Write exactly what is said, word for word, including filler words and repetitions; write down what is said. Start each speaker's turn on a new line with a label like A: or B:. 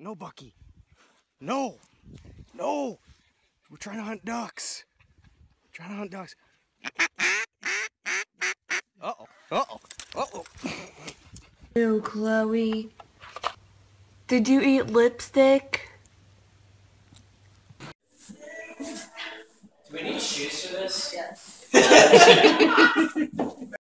A: No, Bucky. No. No. We're trying to hunt ducks. We're trying to hunt ducks. Uh-oh. Uh-oh. Uh-oh.
B: Ew, Chloe. Did you eat lipstick?
C: Do we need shoes for this?
B: Yes.